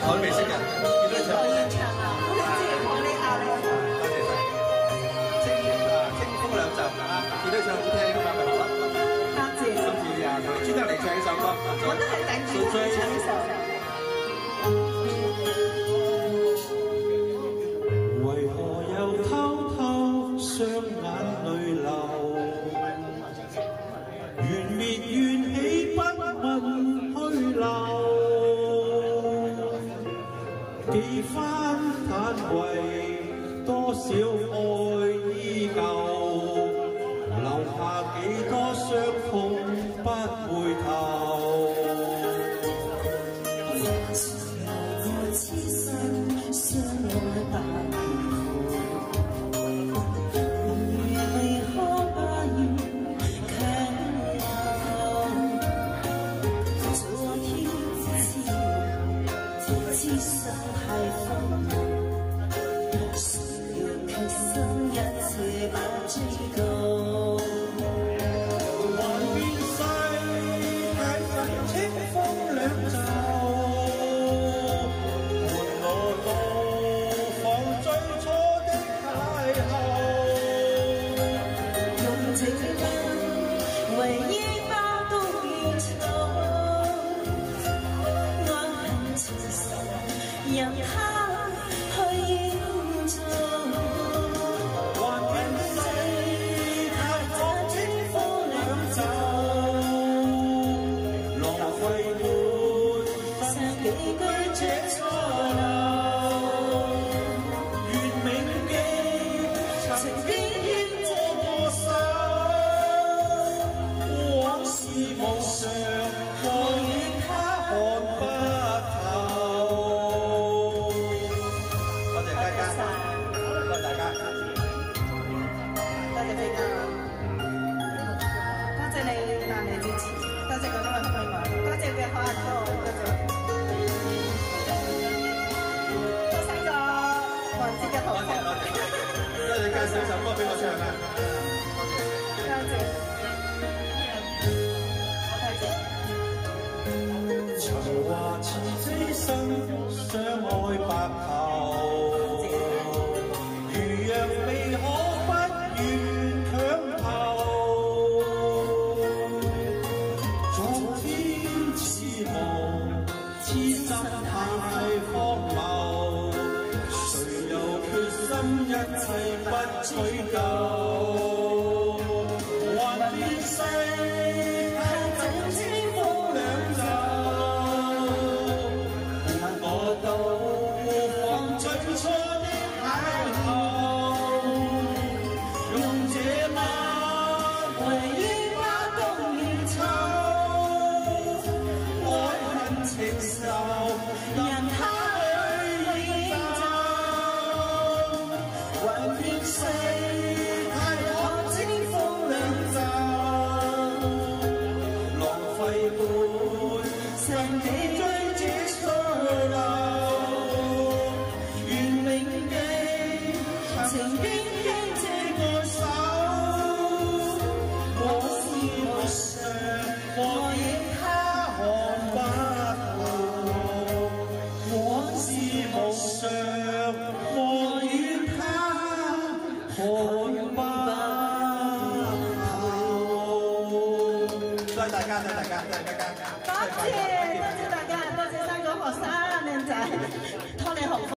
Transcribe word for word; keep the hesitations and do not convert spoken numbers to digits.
我都未識嘅，見到你唱。 現場啊，好似我呢下你。 多謝晒。清啊，清風兩集啊，見到你唱好聽啊嘛，咪好咯。 多謝。 今次啊，專登嚟唱呢首歌。 我都係等住唱呢首。 為何又偷偷雙眼淚流？緣滅緣起不問虛留，幾番嘆為多少愛依舊，留下幾多傷痛不回頭。 任他去演奏， 還願世太可清風兩袖，浪費滿生幾句這錯漏，願銘記曾經牽過我手，往事無常，我與他看不透。 你介紹首歌俾我唱啊！ 多謝，多謝。曾話似這生相愛白頭，如若未可不願強求，昨天似夢，痴心太荒謬。心一切不取救，還願世太盡清風兩袖，伴我到放最初的邂逅，用這晚為煙花東遠秋，愛恨情仇任他。世太可清風兩袖，浪費半生幾追這錯漏，願銘記曾經牽這個手，我是無常，我亦他看不透，我是無常，我與他看不透。 多謝大家，多謝大家，多謝大家。 多謝。